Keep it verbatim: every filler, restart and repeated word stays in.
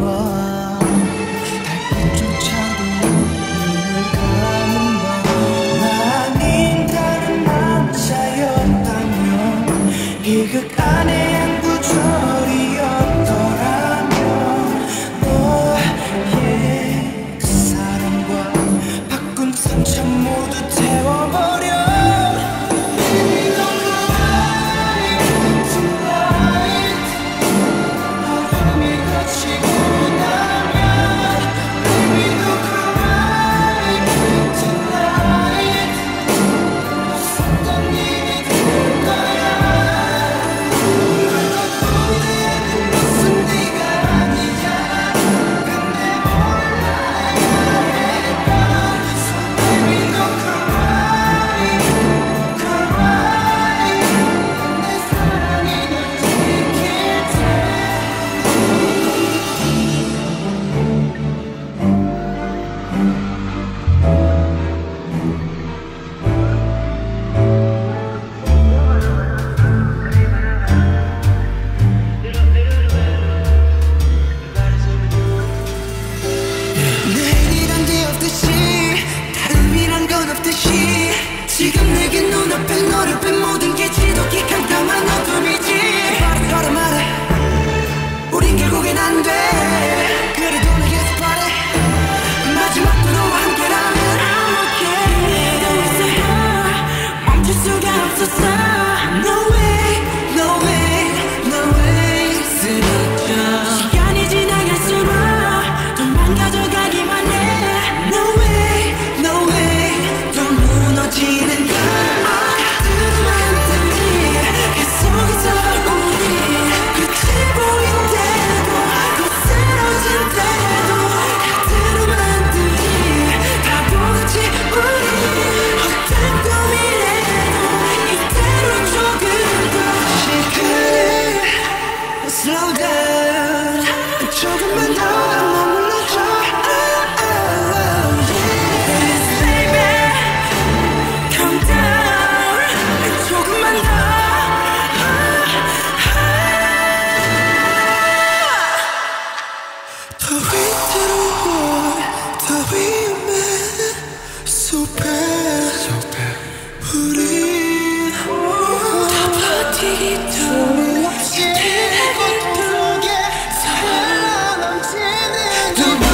달빛조차도 눈을 감은 밤 나는 다른 남자였다면 이 극 안에 한 구절이었더라면 너의 그 사랑과 바꾼 상처 모두 태워버려. 지금 내게 눈앞에 너를 뺀 모든 게 지독히 깜깜한 어둠이지. 바로 바로 말해 우린 결국엔 안 돼. 그래도 내게서 바래 마지막도 너와 함께라면 I'm okay. 더 이상 멈출 수가 없었어. No way, no way, no way. 쓰러져 시간이 지나갈수록 더 망가져가기만 해. No way, no way. 더 무너지는 Slow down 조금만 더 머물러줘. Oh, oh, oh, yeah. Baby calm down 조금만 더. 더 위태로워 더 위험해. So bad so bad 우린 더 버티기 소리 없이 살아남지는